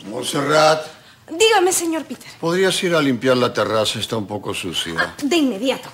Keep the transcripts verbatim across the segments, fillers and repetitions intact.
Montserrat. Dígame, señor Peter. ¿Podrías ir a limpiar la terraza? Está un poco sucia. Ah, de inmediato.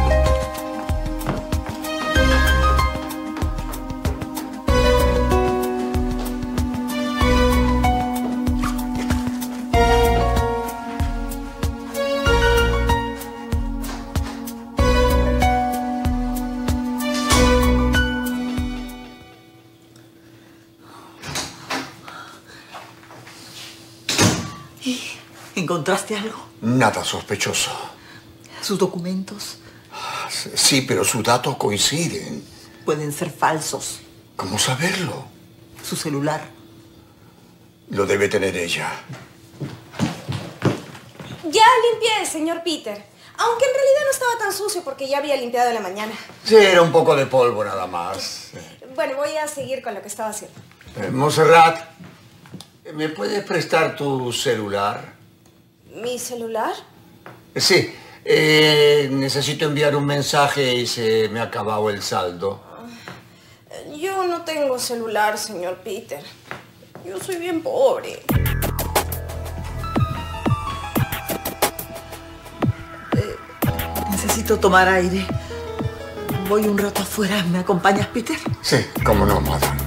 ¿Encontraste algo? Nada sospechoso. ¿Sus documentos? Sí, pero sus datos coinciden. Pueden ser falsos. ¿Cómo saberlo? Su celular. Lo debe tener ella. Ya limpié, señor Peter. Aunque en realidad no estaba tan sucio porque ya había limpiado en la mañana. Sí, era un poco de polvo nada más. Bueno, voy a seguir con lo que estaba haciendo. Eh, Montserrat, ¿me puedes prestar tu celular? ¿Mi celular? Sí, eh, necesito enviar un mensaje y se me ha acabado el saldo. Yo no tengo celular, señor Peter. Yo soy bien pobre. Eh, necesito tomar aire. Voy un rato afuera. ¿Me acompañas, Peter? Sí, cómo no, madame.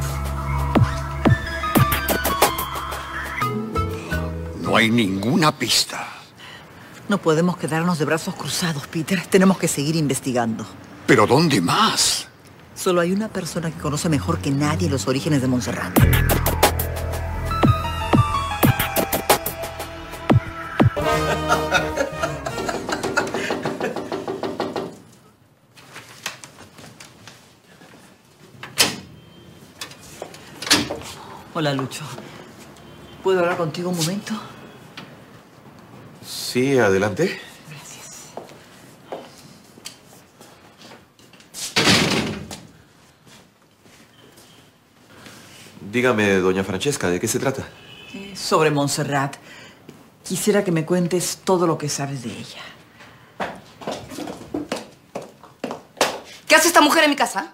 No hay ninguna pista. No podemos quedarnos de brazos cruzados, Peter. Tenemos que seguir investigando. ¿Pero dónde más? Solo hay una persona que conoce mejor que nadie los orígenes de Montserrat. Hola, Lucho. ¿Puedo hablar contigo un momento? Sí, adelante. Gracias. Dígame, doña Francesca, ¿de qué se trata? Eh, sobre Montserrat. Quisiera que me cuentes todo lo que sabes de ella. ¿Qué hace esta mujer en mi casa?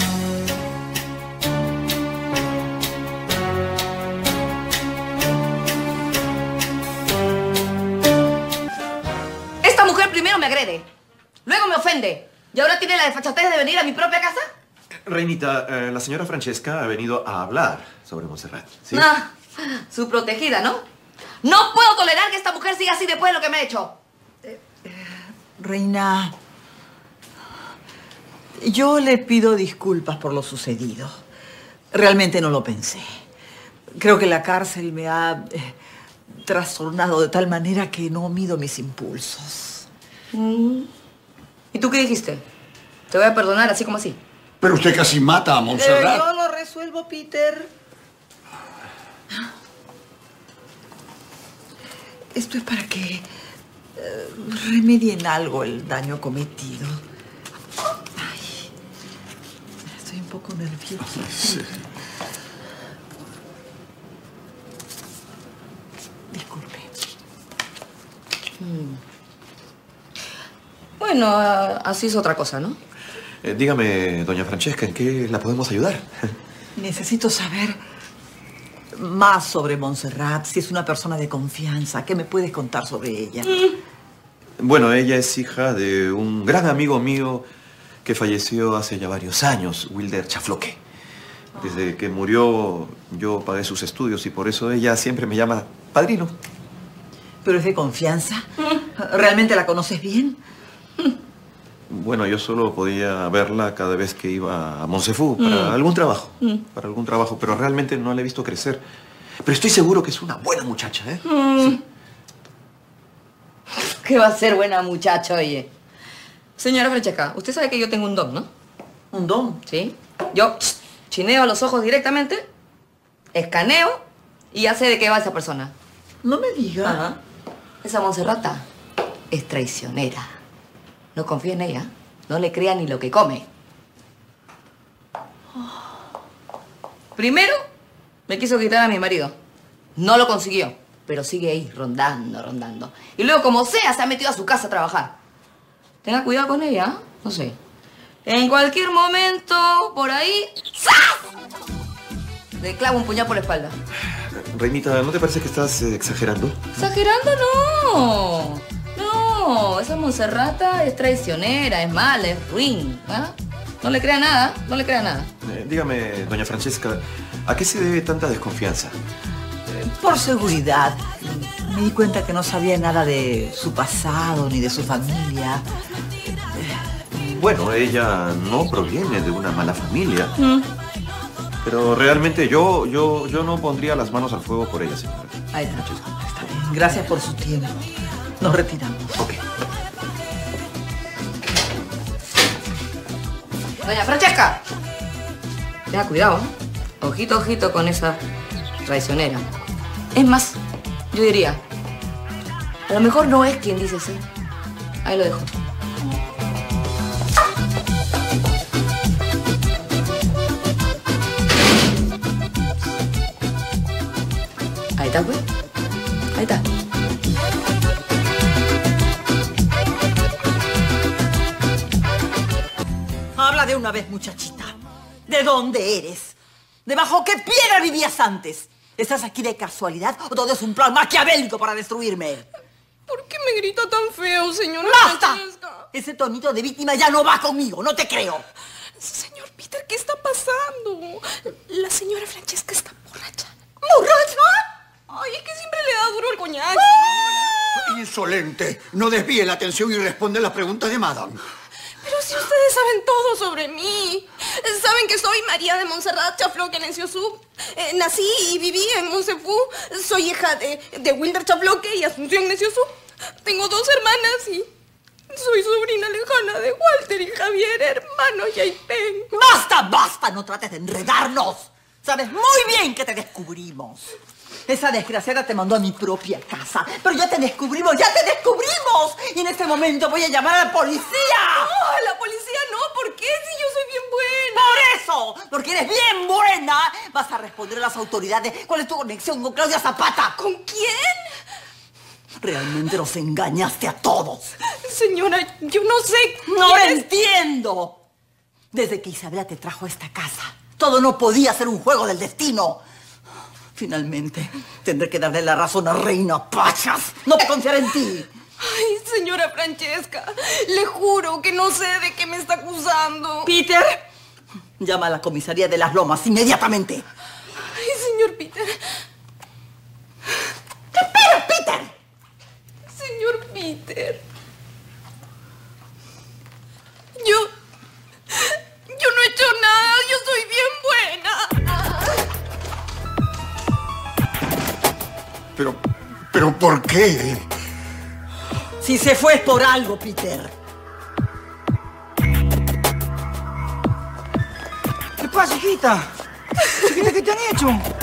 Esta mujer primero me agrede, luego me ofende y ahora tiene la desfachatez de venir a mi propia casa. Reinita, eh, la señora Francesca ha venido a hablar sobre Montserrat, ¿sí? Ah, su protegida, ¿no? No puedo tolerar que esta mujer siga así después de lo que me ha hecho. Eh, eh, Reina, yo le pido disculpas por lo sucedido. Realmente no lo pensé. Creo que la cárcel me ha eh, trastornado de tal manera que no mido mis impulsos. Mm. ¿Y tú qué dijiste? Te voy a perdonar así como así. Pero usted casi mata a Montserrat. Eh, yo lo resuelvo, Peter. Esto es para que eh, remedien algo el daño cometido. Ay, estoy un poco nerviosa. Sí. Disculpe. Mm. Bueno, así es otra cosa, ¿no? Eh, dígame, doña Francesca, ¿en qué la podemos ayudar? Necesito saber más sobre Montserrat, si es una persona de confianza. ¿Qué me puedes contar sobre ella? Mm. Bueno, ella es hija de un gran amigo mío que falleció hace ya varios años, Wilder Chafloque. Desde que murió, yo pagué sus estudios y por eso ella siempre me llama padrino. ¿Pero es de confianza? ¿Realmente la conoces bien? Bueno, yo solo podía verla cada vez que iba a Montefú para mm. algún trabajo. Mm. Para algún trabajo, pero realmente no la he visto crecer. Pero estoy seguro que es una buena muchacha, ¿eh? Mm. Sí. ¿Qué va a ser buena muchacha, oye? Señora Francesca, usted sabe que yo tengo un don, ¿no? ¿Un don? Sí. Yo chineo a los ojos directamente, escaneo y ya sé de qué va esa persona. No me diga. Ajá. Esa Montserrata es traicionera. No confía en ella. No le crea ni lo que come. Primero, me quiso quitar a mi marido. No lo consiguió, pero sigue ahí, rondando, rondando. Y luego, como sea, se ha metido a su casa a trabajar. Tenga cuidado con ella, ¿eh? No sé. En cualquier momento, por ahí, ¡zas! Le clavo un puñal por la espalda. Reinita, ¿no te parece que estás eh, exagerando? ¿Exagerando? No. No, esa Monserrata es traicionera, es mala, es ruin. ¿Ah? No le crea nada, no le crea nada. Eh, dígame, doña Francesca, ¿a qué se debe tanta desconfianza? Por seguridad. Me di cuenta que no sabía nada de su pasado ni de su familia. Bueno, ella no proviene de una mala familia. Mm. Pero realmente yo, yo, yo no pondría las manos al fuego por ella, señora. Ahí está, está bien. Gracias por su tiempo. Nos retiramos. Ok. Doña Francesca. Tenga cuidado, ¿eh? Ojito, ojito con esa traicionera. Es más, yo diría, a lo mejor no es quien dice ser. Ahí lo dejo. Ahí está, pues. Ahí está. Habla de una vez, muchachita. ¿De dónde eres? ¿Debajo qué piedra vivías antes? ¿Estás aquí de casualidad o todo es un plan maquiavélico para destruirme? ¿Por qué me grita tan feo, señora ¡Basta! Francesca? Ese tonito de víctima ya no va conmigo, no te creo. Señor Peter, ¿qué está pasando? La señora Francesca está borracha. ¿Borracha? Ay, es que siempre le da duro el coñac, señora. Insolente. No desvíe la atención y responde las preguntas de Madame. Pero si ustedes saben todo sobre mí. Saben que soy María de Montserrat Chafloque Nenciosú. Eh, nací y viví en Monsefú. Soy hija de, de Wilder Chafloque y Asunción Nenciosú. Tengo dos hermanas y soy sobrina lejana de Walter y Javier, hermanos Yaipen. ¡Basta, basta! No trates de enredarnos. Sabes muy bien que te descubrimos. Esa desgraciada te mandó a mi propia casa. Pero ya te descubrimos, ya te descubrimos. Y en este momento voy a llamar a la policía. No, a la policía no. ¿Por qué? Si yo soy bien buena. Por eso, porque eres bien buena, vas a responder a las autoridades cuál es tu conexión con Claudia Zapata. ¿Con quién? Realmente nos engañaste a todos. Señora, yo no sé. No quién es. entiendo. Desde que Isabela te trajo a esta casa, todo no podía ser un juego del destino. Finalmente, tendré que darle la razón a Reina Pachas. No te confiaré en ti. Ay, señora Francesca, le juro que no sé de qué me está acusando. Peter, llama a la comisaría de Las Lomas inmediatamente. Ay, señor Peter. ¿Qué esperas, Peter? Señor Peter. Yo... Yo no he hecho nada, yo soy bien buena. Pero... ¿Pero por qué? Si se fue es por algo, Peter. ¿Qué pasa, hijita? Chiquita, ¿qué te han hecho?